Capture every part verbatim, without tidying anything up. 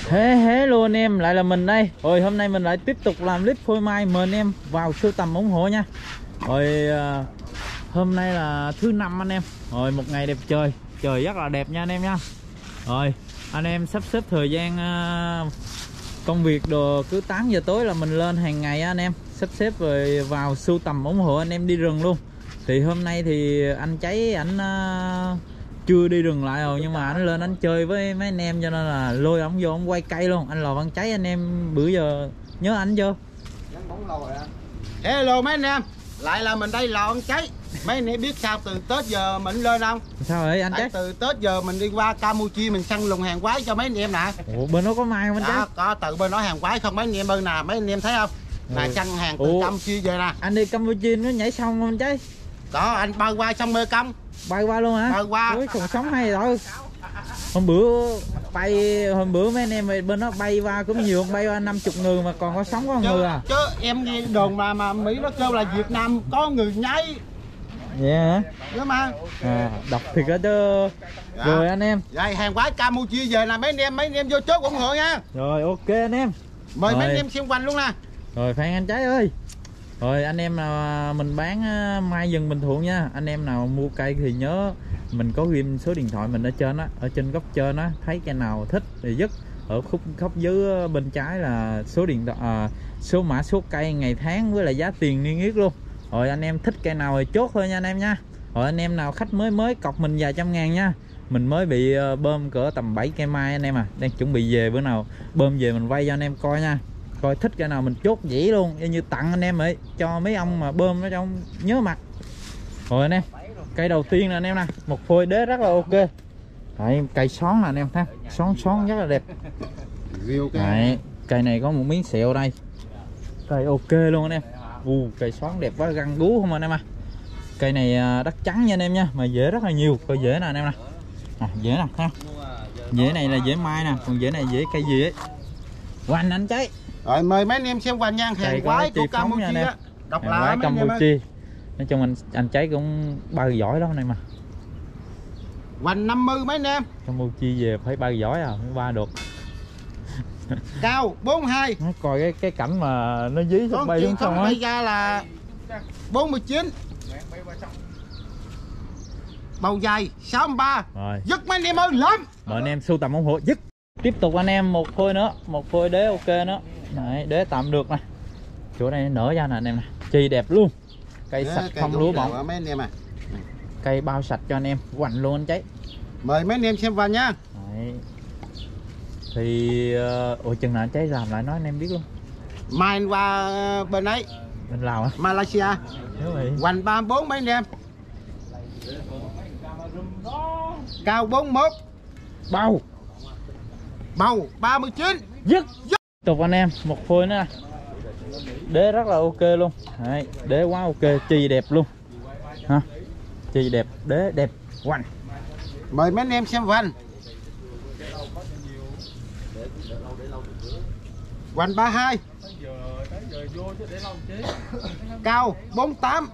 Thế thế luôn anh em, lại là mình đây. Rồi hôm nay mình lại tiếp tục làm clip phôi mai, mời anh em vào sưu tầm ủng hộ nha. Rồi uh, hôm nay là thứ năm anh em. Rồi một ngày đẹp trời, trời rất là đẹp nha anh em nha. Rồi anh em sắp xếp thời gian uh, công việc đồ cứ tám giờ tối là mình lên hàng ngày á anh em. Sắp xếp rồi vào sưu tầm ủng hộ anh em đi rừng luôn. Thì hôm nay thì anh Cháy ảnh uh, chưa đi rừng lại rồi, nhưng mà anh lên anh chơi với mấy anh em cho nên là lôi ổng vô ổng quay cây luôn. Anh Lò Văn Cháy anh em bữa giờ nhớ anh chưa? Hello mấy anh em, lại là mình đây Lò Văn Cháy. Mấy anh em biết sao từ Tết giờ mình lên không? Sao vậy anh Cháy? Từ Tết giờ mình đi qua Campuchia mình săn lùng hàng quái cho mấy anh em nè. Ủa bên đó có mai không anh Cháy? Có, từ bên đó hàng quái không mấy anh em ơi nè, mấy anh em thấy không? Là săn hàng từ Ủa, Campuchia về nè. anh đi Campuchia nó nhảy sông không anh Cháy? Đó, anh bay qua sông Mê Công. Bay qua luôn hả? Bay qua. Ui, còn sống hay rồi. Hôm bữa bay hôm bữa mấy anh em bên đó bay qua cũng nhiều, bay qua năm chục người mà còn có sống có một người à? Chứ em nghe đồn mà mà Mỹ nó kêu là Việt Nam có người nhảy. Vậy hả? Đúng mà. À, đọc thiệt đó chứ. Dạ. Rồi anh em. Vậy hàng quái Campuchia về là mấy anh em mấy anh em vô chốt ủng hộ nha. Rồi ok anh em. Mời rồi. Mấy anh em xem quanh luôn nè. Rồi Phan anh Cháy ơi. Rồi anh em nào mình bán mai rừng Bình Thuận nha. Anh em nào mua cây thì nhớ mình có ghim số điện thoại mình ở trên á, ở trên góc trên á, thấy cây nào thích thì dứt. Ở khúc góc dưới bên trái là số điện thoại, à, số mã số cây, ngày tháng với lại giá tiền niêm yết luôn. Rồi anh em thích cây nào thì chốt thôi nha anh em nha. Rồi anh em nào khách mới mới cọc mình vài trăm ngàn nha. Mình mới bị bơm cỡ tầm bảy cây mai anh em à, đang chuẩn bị về, bữa nào bơm về mình quay cho anh em coi nha. Coi thích cái nào mình chốt dĩ luôn, như tặng anh em ấy, cho mấy ông mà bơm nó trong nhớ mặt. Rồi anh em, cây đầu tiên nè anh em nè, một phôi đế rất là ok. Đấy, cây xón nè anh em thấy, xón xón rất là đẹp. Đấy, cây này có một miếng sẹo đây, cây ok luôn anh em. U, cây xón đẹp quá, găng gú không anh em à. Cây này đất trắng nha anh em nha, mà rễ rất là nhiều, coi rễ nè anh em nè. À, rễ nè, ha. Rễ này là rễ mai nè, còn rễ này rễ cây gì ấy. Hoành anh Cháy. Rồi mời mấy anh em xem hoành nha, hàng quái của Campuchia á. Độc lạ mấy Campuchia. Nói chung anh anh Cháy cũng bay giỏi lắm này mà. Hoành năm mươi mấy anh em. Campuchia về phải bay giỏi à, mới ba được. Cao bốn mươi hai. Nó coi cái cái cảnh mà nó dí xuống bay xuống sông á. Bay ra là bốn mươi chín. Bầu dài sáu mươi ba. Rồi. Dứt mấy anh em ơi lắm. Mời anh em sưu tầm ủng hộ dứt. Tiếp tục anh em một phôi nữa, một phôi đế ok nữa. Đấy, đế tạm được nè. Chỗ này nở ra nè anh em nè. Chi đẹp luôn. Cây sạch không lúa bỏng. Mấy anh em à. Cây bao sạch cho anh em, hoành luôn anh Cháy. Mời mấy anh em xem vào nha. Đấy. Thì uh, ủa chừng nào anh Cháy làm lại nói anh em biết luôn. Mai anh qua bên ấy. Bên Lào hả? Malaysia. Hoành ba mươi bốn mấy anh em. Cao bốn mươi mốt. Bao. Bầu ba mươi chín. Dứt. Dứt. Tiếp tục anh em, một phôi nữa nè. Đế rất là ok luôn. Đấy, đế quá ok, chi đẹp luôn. Ha. Chi đẹp, đế đẹp, hoành. Mời mấy anh em xem hoành. Hoành ba mươi hai. Cao bốn mươi tám.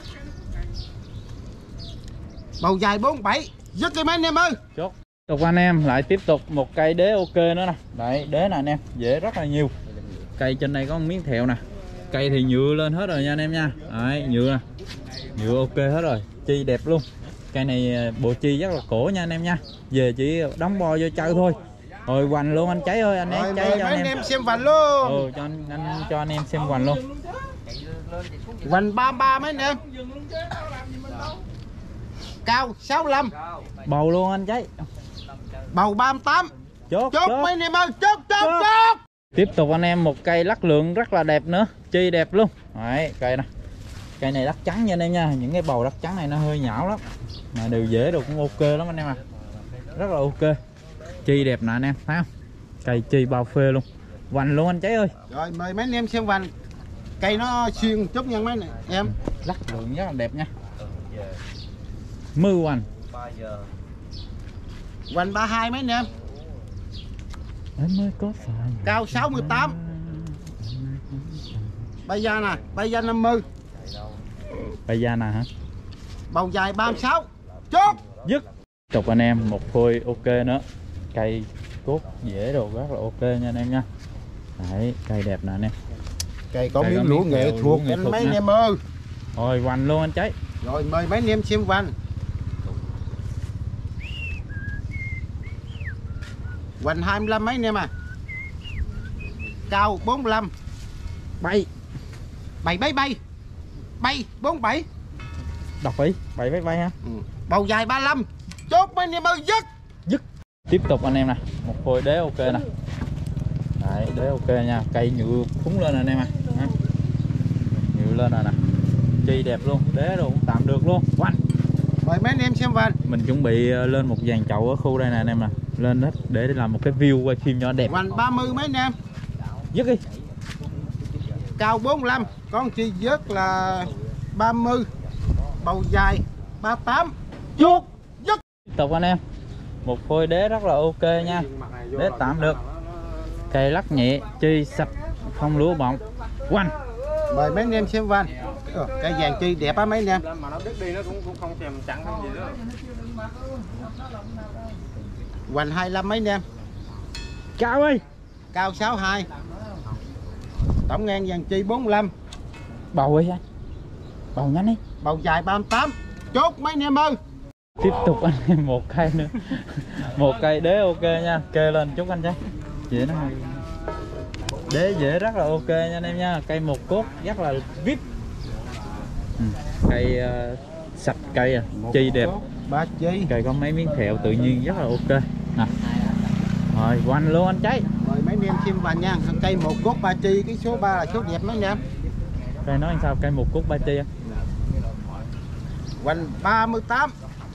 Bầu dài bốn mươi bảy. Dứt đi mấy anh em ơi. Chốt. Tiếp tục anh em lại tiếp tục một cây đế ok nữa nè. Đấy, đế nè anh em, dễ rất là nhiều. Cây trên đây có một miếng thẹo nè. Cây thì nhựa lên hết rồi nha anh em nha. Đấy, nhựa nè. Nhựa ok hết rồi, chi đẹp luôn. Cây này bộ chi rất là cổ nha anh em nha. Về chỉ đóng bo vô chơi thôi. Rồi hoành luôn anh Cháy ơi, anh em Cháy cho anh em. em xem hoành luôn. Ừ, cho anh, anh cho anh em xem hoành luôn. Hoành ba mươi ba mấy anh em. Cao sáu mươi lăm. Bầu luôn anh Cháy. Bầu ba mươi tám. Chốt, chốt, chốt mấy anh em ơi, chốt, chốt, chốt, chốt. Tiếp tục anh em một cây lắc lượng rất là đẹp nữa, chi đẹp luôn. Đấy, cây nè. Cây này đất trắng nha anh em nha, những cái bầu đất trắng này nó hơi nhão lắm. Mà đều dễ được cũng ok lắm anh em à. Rất là ok. Chi đẹp nè anh em, thấy không? Cây chi bao phê luôn. Hoành luôn anh Cháy ơi. Rồi mời mấy anh em xem hoành. Cây nó xuyên chút nha mấy này em. Lắc lượng rất là đẹp nha. Mưa hoành. Hoành ba mươi hai mấy anh em. Em mới có phải. Cao sáu mươi tám. Bay da nè, bay da năm mươi. Bay da nè hả? Bầu dài ba mươi sáu. Chốt. Dứt. Tục anh em một phôi ok nữa. Cây cốt dễ đồ rất là ok nha anh em nha. Đấy, cây đẹp nè anh em. Cây có Cây có miếng lúa miếng nghệ lúa thuật nghệ anh thuật mấy nha. anh em ơi. Rồi hoành luôn anh cháy. Rồi mời mấy anh em xem hoành. Hoành hai mươi lăm mấy anh em à. Cao bốn mươi lăm. Bay. Bay bay bay. Bay bốn mươi bảy. Đọc đi, bay bay bay ha. Ừ. Bầu dài ba mươi lăm. Chốt mấy anh em ơi, dứt. Dứt. Tiếp tục anh em nè, một phôi đế ok nè. Đấy, đế ok nha, cây nhựa phúng lên nè anh em à. Nhựa lên rồi nè. Chi đẹp luôn, đế đồ cũng tạm được luôn. Quanh. Mời mấy anh em xem hoành. Mình chuẩn bị lên một dàn chậu ở khu đây nè anh em nè. Lên hết để làm một cái view quay phim cho đẹp. Hoành ba mươi mấy anh em. Dứt đi. Cao bốn mươi lăm. Con chi dứt là ba mươi. Bầu dài ba mươi tám. Chốt. Dứt. Tiếp tục anh em. Một phôi đế rất là ok nha. Đế tạm được. Cây lắc nhẹ, chi sạch, không lúa bọng. Quanh. Mời mấy anh em xem hoành. Cây vàng chi đẹp á mấy anh em. Mà nó đứt đi nó cũng cũng không thèm chặn không gì nữa. Hoành hai mươi lăm mấy anh em. Cao ơi. Cao sáu mươi hai. Tổng ngang vàng chi bốn mươi lăm. Bầu đi anh. Bầu nhanh đi. Bầu dài ba mươi tám. Chốt mấy anh em ơi. Tiếp tục anh em một cây nữa. Một cây đế ok nha, kê lên chút anh chứ. Dễ nó hay. Đế dễ rất là ok nha anh em nha. Cây một cốt rất là vip. Ừ. Cây uh, sạch cây à, chi đẹp. Ba chi. Cây có mấy miếng thẹo tự nhiên rất là ok. Nè. Rồi quanh luôn anh cháy. Mời mấy anh em xem hoành nha. Cây một cốt ba chi, cái số ba là số đẹp mấy anh em. Cây nói sao cây một cốt ba chi á. Hoành ba mươi tám.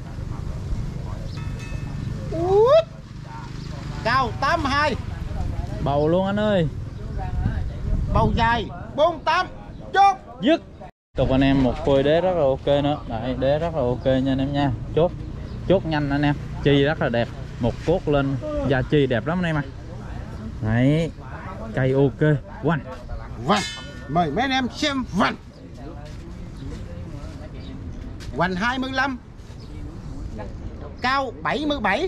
Út. Cao tám mươi hai. Bầu luôn anh ơi. Bầu dài bốn mươi tám. Chốt. Dứt. Tục anh em một phôi đế rất là ok nữa. Đấy, đế rất là ok nha anh em nha. Chốt. Chốt nhanh anh em. Chi rất là đẹp. Một cốt lên da chi đẹp lắm anh em à. Đấy. Cây ok. Quanh. Vành. Mời mấy anh em xem vành. Hoành hai mươi lăm. Cao bảy mươi bảy.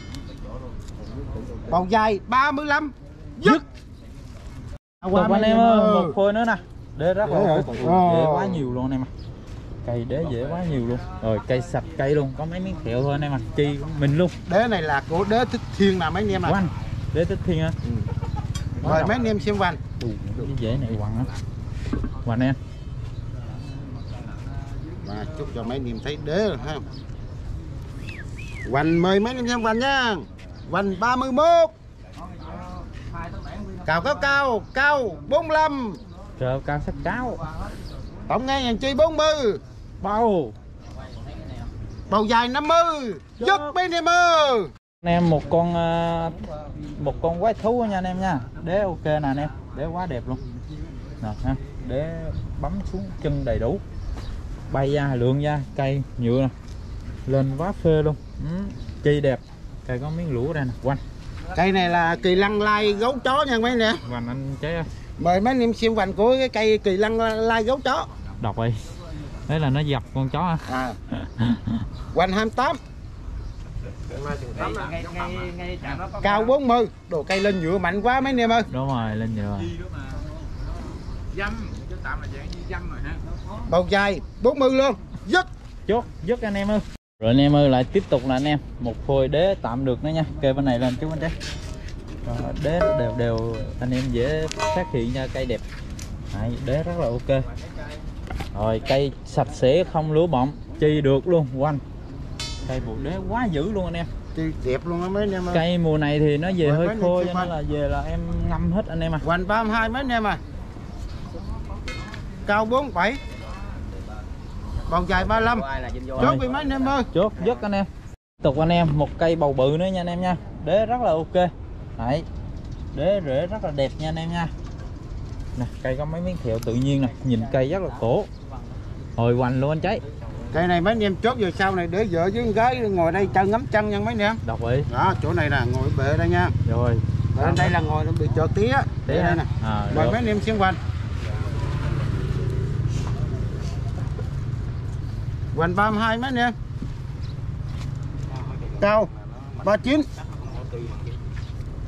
Bầu dài ba mươi lăm. Dứt. Tục anh em ơi, một phôi nữa nè. Đế rất là Đế ok. hả? Dễ quá nhiều luôn anh em à. Cây đế dễ quá nhiều luôn. Rồi cây sạch cây luôn, có mấy miếng thẹo thôi anh em à. Chi mình luôn. Đế này là của đế Thích Thiên nè mấy anh em à. Quanh. Đế Thích Thiên á. Ừ. Mời mấy anh em xem hoành. Cái dễ này quằn á. Quanh em. Và chúc cho mấy anh em thấy đế rồi ha. Hoành mời mấy anh em xem hoành nha. Hoành ba mươi mốt. Cao cao cao, cao bốn mươi lăm. Trời cao sắc cáo. Tổng ngang vàng chi bốn mươi. Bầu. Bầu dài năm mươi. Dứt mấy anh em ơi. Anh em một con một con quái thú nha anh em nha. Đế ok nè anh em. Đế quá đẹp luôn. Nè ha. Đế bấm xuống chân đầy đủ. Bay ra lượng ra cây nhựa nè. Lên quá phê luôn. Ừ. Chi đẹp. Cây có miếng lũa đây nè. Quanh. Cây này là kỳ lăng lai gấu chó nha mấy anh em. Quanh anh cháy ơi. Mời mấy anh em xem hoành của cái cây kỳ lăng lai gấu chó. Đọc đi. Đấy là nó dập con chó hả? À. Hoành hai mươi tám. Cao bốn mươi. Đồ cây lên nhựa mạnh quá mấy anh em ơi. Đúng rồi, lên nhựa. Dăm, chứ tạm là dạng như dăm rồi ha. Bầu dài bốn mươi luôn. Dứt. Chốt, dứt anh em ơi. Rồi anh em ơi, lại tiếp tục là anh em một phôi đế tạm được nữa nha. Kê bên này lên chút anh cháy. Đế đều đều anh em dễ phát hiện nha, cây đẹp. Đấy, đế rất là ok. Rồi cây sạch sẽ không lúa bọng, chi được luôn. Quanh. Cây bộ đế quá dữ luôn anh em. Chi đẹp luôn đó mấy anh em ơi. Cây mùa này thì nó về Rồi, hơi mấy khô anh cho em nên là về là em ngâm hết anh em à. Hoành ba mươi hai mấy anh em à. Cao bốn mươi bảy. Bầu dài ba mươi lăm. Chốt đi mấy anh em ơi. Chốt dứt anh em. Tục anh em một cây bầu bự nữa nha anh em nha. Đế rất là ok. Đấy. Đế rễ rất là đẹp nha anh em nha. Nè, cây có mấy miếng thẹo tự nhiên nè, nhìn cây rất là cổ. Hồi hoành luôn anh cháy. Cây này mấy anh em chốt giờ sau này để vợ với con gái ngồi đây chân ngắm chân nha mấy anh em. Đọc đi. Đó, chỗ này là ngồi bệ đây nha. Rồi. Bên đây là ngồi bị chợ tía. Tía đây nè. À, mời mấy anh em xem hoành. Hoành ba mươi hai mấy anh em. Cao ba mươi chín.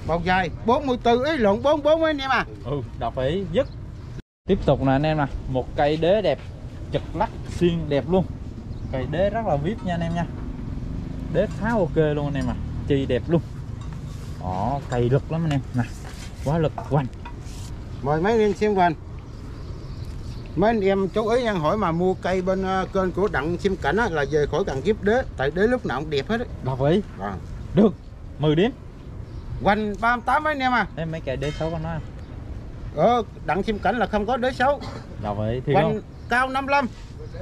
Bầu dài bốn mươi tư ý lộn bốn mươi bốn anh em à. Ừ, đọc ý dứt. Tiếp tục nè anh em nè, một cây đế đẹp, chật lắc xuyên đẹp luôn. Cây đế rất là vip nha anh em nha. Đế khá ok luôn anh em à, chi đẹp luôn. Đó, cây lực lắm anh em nè, quá lực quanh. Mời mấy anh em xem quanh. Mấy anh em chú ý nha, hỏi mà mua cây bên uh, kênh của Đặng Sim Cảnh á, là về khỏi cần kiếp đế, tại đế lúc nào cũng đẹp hết á. Đọc ý. À. Được, mười điểm. Quanh ba mươi tám mấy anh em à. Em mấy cây đế xấu con nói. Ờ, Đặng Sim Cảnh là không có đế xấu. Đọc ý thì Quanh không. cao năm mươi lăm.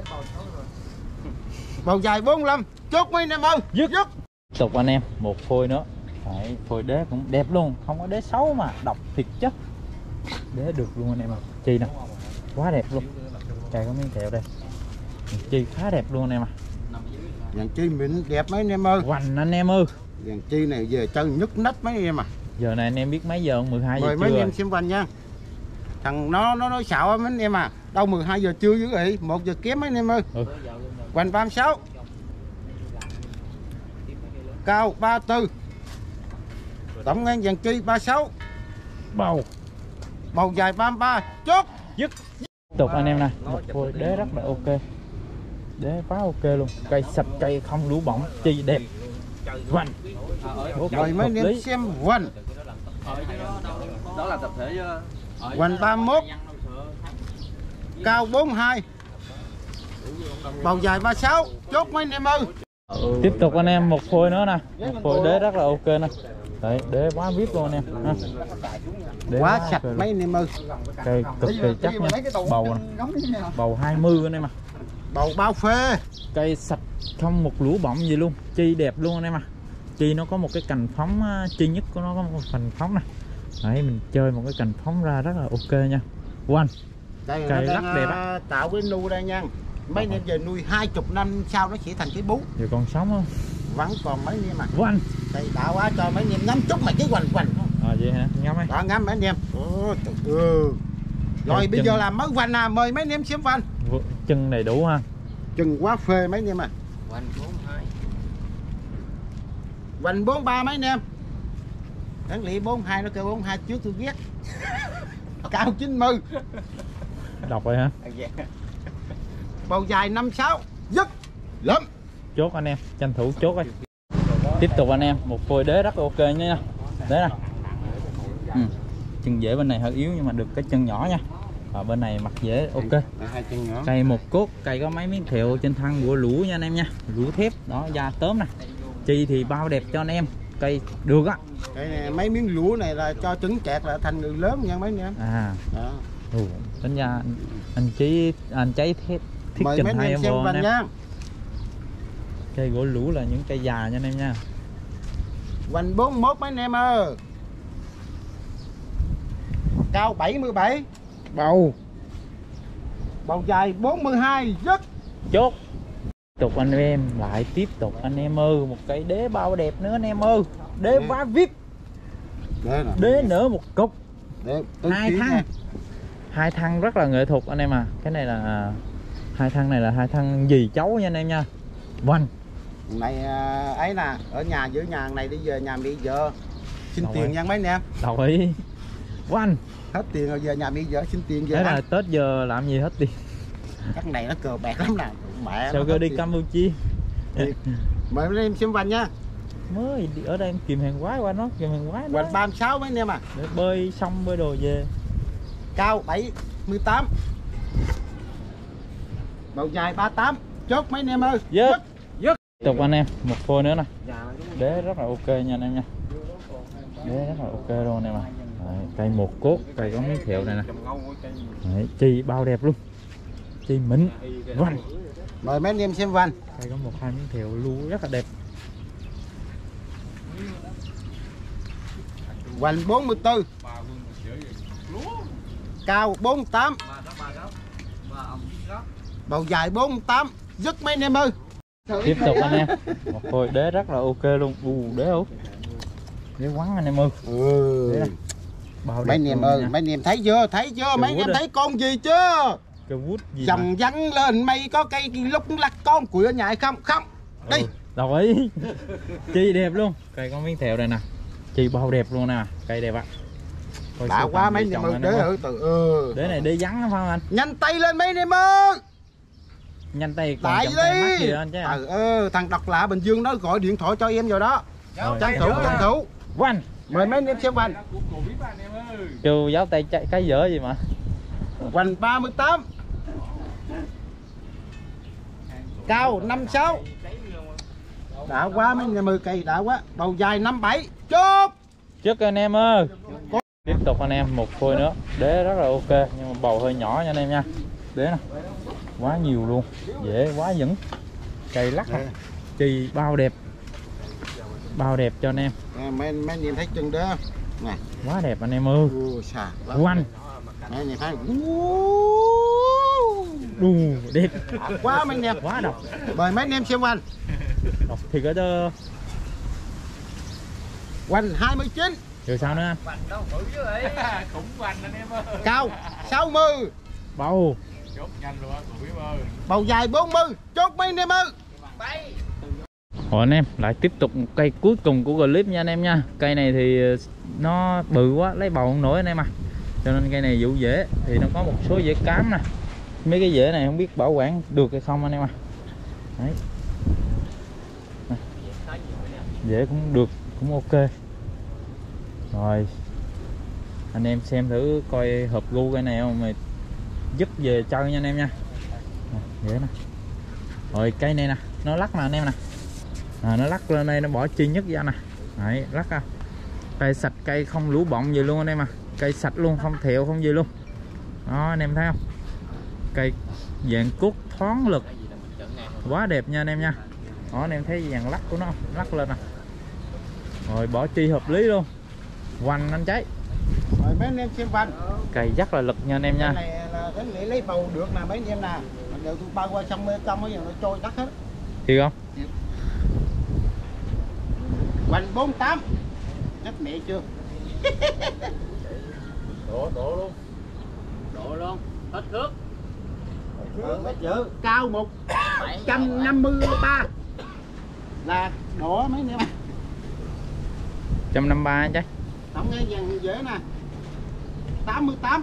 Bầu dài bốn mươi lăm. Chốt mấy anh em ơi. Dứt. Dứt. Tiếp tục anh em, một phôi nữa. Đấy, phôi đế cũng đẹp luôn, không có đế xấu mà, đọc thiệt chất. Đế được luôn anh em ạ. Chi nè, quá đẹp luôn. Cây có miếng kẹo đây, chi khá đẹp luôn anh em ạ. Dàn chi mịn đẹp mấy anh em ơi. Hoành anh em ơi. Dàn chi này về chân nhức nách mấy anh em à. Giờ này anh em biết mấy giờ không? mười hai giờ Mời trưa mấy anh em rồi. xem quanh nha. Thằng nó nó nói xạo mấy anh em à. Đâu mười hai giờ trưa dữ vậy, một giờ kém mấy anh em ơi. Ừ. Quanh ba mươi sáu. Cao ba mươi tư. Tổng ngang dàn chi ba mươi sáu. Bầu. Bầu dài ba mươi ba. Chốt. Dứt. Tiếp tục anh em nè, một phôi đế rất là ok. Đế quá ok luôn, cây sạch cây không lú bỏng, chi đẹp. Hoành. Mời mấy anh em xem quanh. Đó là tập thể chứ. Quanh ba mươi mốt. Cao bốn mươi hai. Bầu dài ba mươi sáu. Chốt mấy anh em ơi. Ừ. Tiếp tục anh em một phôi nữa nè, một phôi đế rất là ok nè. Đấy, đế quá vip luôn anh em ha. Đế Quá quá sạch ok mấy anh em ơi. cây cực kỳ chắc nha. Bầu nè, bầu hai mươi anh em à. Bầu bao phê. Cây sạch không một lũ bọng gì luôn, chi đẹp luôn anh em à. Chi nó có một cái cành phóng, chi nhất của nó có một cành phóng nè. Đấy, mình chơi một cái cành phóng ra rất là ok nha. One. Đây Cây nó rất đang đẹp uh, á. tạo cái nu đây nha. Mấy anh em về nuôi hai mươi năm sau nó sẽ thành cái bú. Giờ còn sống không? Vẫn còn mấy anh em à. One. Đây tạo quá cho mấy anh em ngắm chút mà cái quanh quanh. À vậy hả? Ngắm ấy. Đó ngắm mấy anh em. Ồ, ừ. Rồi Chân- bây giờ làm mới quanh à, mời mấy anh em xem quanh. Chân đầy đủ ha. Chừng quá phê mấy anh em à. Quanh bốn mươi hai. Quanh bốn mươi ba mấy anh em. Đáng lẽ bốn mươi hai nó kêu bốn mươi hai trước tôi ghét. Cao chín mươi. Đọc rồi hả? Bầu dài năm mươi sáu. Dứt. Lắm. Chốt anh em, tranh thủ chốt ấy. Tiếp tục anh em, một phôi đế rất ok nha. Đế nè. Ừ. Chân dễ bên này hơi yếu nhưng mà được cái chân nhỏ nha. Ở bên này mặt dễ ok. Hai chân nhỏ. Cây một cốt, cây có mấy miếng thẹo trên thân của lũ nha anh em nha. Lũ thép, đó da tớm nè. Chi thì bao đẹp cho anh em. Cây được á. Cái này, mấy miếng lúa này là cho trứng chẹt là thành người lớn nha mấy anh em. À. Đó. Ồ, tính ra anh, anh chí anh cháy thiết thiết Mời trình mấy anh hay em em xem vô anh quanh em. nha. Cây gỗ lũ là những cây già nha anh em nha. Quanh bốn mươi mốt mấy anh em ơi. Cao bảy mươi bảy. Bầu. Bầu dài bốn mươi hai. Dứt. Chốt. Tiếp tục anh em, lại tiếp tục anh em ơi, một cây đế bao đẹp nữa anh em ơi. Đế quá vip. Đế, Đế nở một cục. Đế, Hai thăng. Nha. Hai thăng rất là nghệ thuật anh em à. Cái này là hai thăng này là hai thăng dì cháu nha anh em nha. Vâng. Này ấy nè, ở nhà giữa nhà này đi về nhà bị vợ xin Đâu tiền ấy. nha mấy anh em. Đồng ý. Vâng. Hết tiền rồi về nhà bị vợ xin tiền về. Thế là ăn. Tết giờ làm gì hết tiền. Chắc này nó cờ bạc lắm nè. Mẹ Sao nó cơ hết đi tiền. Campuchia. Thì, mời mấy anh em xem quanh nha. Mới đi ở đây em kìm hàng quái qua nó, kìm hàng quái đó. Quanh ba mươi sáu mấy anh em à. Để bơi xong bơi đồ về. Cao bảy mươi tám. Bầu dài ba mươi tám. Chốt mấy anh em ơi. Dứt. Dứt. Tiếp tục anh em, một phôi nữa nè. Đế rất là ok nha anh em nha. Đế rất là ok luôn anh em à. Đấy, cây một cốt, cây có miếng thẹo này nè. Đấy, chi bao đẹp luôn. Chi mịn. Vâng. Mời mấy anh em xem quanh. Cây có một hai miếng thẹo lưu rất là đẹp. Quanh bốn mươi tư. Cao bốn mươi tám. Bầu dài bốn mươi tám. Dứt mấy anh em ơi. Tiếp tục anh em, một phôi đế rất là ok luôn. U đế không? Đế quắn anh em ơi. Ừ. Đế bao Mấy anh em ơi, mấy anh em thấy chưa? Thấy chưa? Mấy anh em thấy con gì chưa? Cái vút gì Dòng văng lên mây có cây lúc lắc con củi ở nhà hay không? Không. Đi. Ừ, đồng ý. Chi đẹp luôn. Cây có miếng thẹo đây nè. Chi bao đẹp luôn nè, cây đẹp ạ. Coi Đã sưu quá tầm mấy gì anh em trồng ơi, lên đế em ơi. ơi từ ừ. Đế này đế vắng phải không anh? Nhanh tay lên mấy anh em ơi. Nhanh tay còn Lại chậm tay mắt đi. gì đó anh chứ ạ. Ừ, ừ, thằng độc lạ Bình Dương đó gọi điện thoại cho em rồi đó. Rồi. Tranh thủ tranh thủ. Quanh. Mời mấy anh em xem quanh. Kêu giáo tay chạy cái dở gì mà. Quanh ba mươi tám. Cao năm sáu. Đã quá mấy anh em ơi, cây đã quá. Đầu dài năm bảy. Chốt. Trước anh em ơi. Tiếp tục anh em một phôi nữa. Đế rất là ok nhưng mà bầu hơi nhỏ nha anh em nha. Đế nè. Quá nhiều luôn. Dễ quá vững. Cây lắc nè. Chi bao đẹp. Bao đẹp cho anh em. À, mấy mấy anh em thấy chân đó. Nè. Quá đẹp anh em ơi. Ồ, xà. Quanh. Mấy anh em thấy. Đù đẹp. Quá mấy anh em. Quá độc. Mời mấy anh em xem quanh. Độc thì có cho. Quanh hai mươi chín. Rồi sao nữa anh? Khủng hoành anh em ơi. Cao sáu mươi. Bầu. Chốt nhanh luôn á, cổ biết ơi. Bầu dài bốn mươi. Chốt mấy anh em ơi. Rồi anh em lại tiếp tục một cây cuối cùng của clip nha anh em nha. Cây này thì nó bự quá lấy bầu không nổi anh em à, cho nên cây này vụ rễ thì nó có một số rễ cám nè. Mấy cái rễ này không biết bảo quản được hay không anh em à. Đấy. Rễ cũng được, cũng ok. Rồi anh em xem thử coi hợp gu cây này không, mày giúp về chơi nha anh em nha. Rễ nè. Rồi cây này nè, nó lắc nè anh em nè. À, nó lắc lên đây nó bỏ chi nhất ra nè. Đấy, lắc ra. Cây sạch, cây không lũ bọng gì luôn anh em à. Cây sạch luôn, không thẹo không gì luôn. Đó anh em thấy không? Cây dạng cốt thoáng lực. Quá đẹp nha anh em nha. Đó anh em thấy dàn lắc của nó không? Lắc lên nè. Rồi bỏ chi hợp lý luôn. Hoành anh cháy. Mời mấy anh em xem quanh. Cây rất là lực nha anh em nha. Cái này là cái nghĩ lấy bầu được nè mấy anh em nè. Mình đều tôi bao qua sông Mê Công bây giờ nó trôi đất hết. Thiệt không? Quanh bốn mươi tám. Chắc mẹ chưa? Đổ, đổ luôn. Độ luôn, hết cước. Ừ, chữ cao một trăm năm mươi ba là đổ mấy anh em. một trăm năm mươi ba anh cháy. Không nghe dàn dễ nè. tám mươi tám.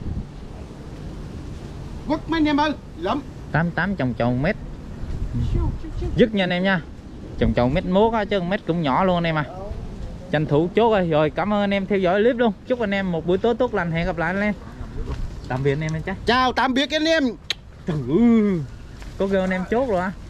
Quất mấy anh em ơi, lắm. tám mươi tám trồng trồng mét. Dứt nha anh em nha. Trồng trồng mét mốt á chứ mét cũng nhỏ luôn anh em à. Tranh thủ chốt rồi. Rồi cảm ơn anh em theo dõi clip luôn. Chúc anh em một buổi tối tốt lành, hẹn gặp lại anh em. Tạm biệt anh em anh chắc. Chào tạm biệt anh em. Có kêu anh em chốt rồi á.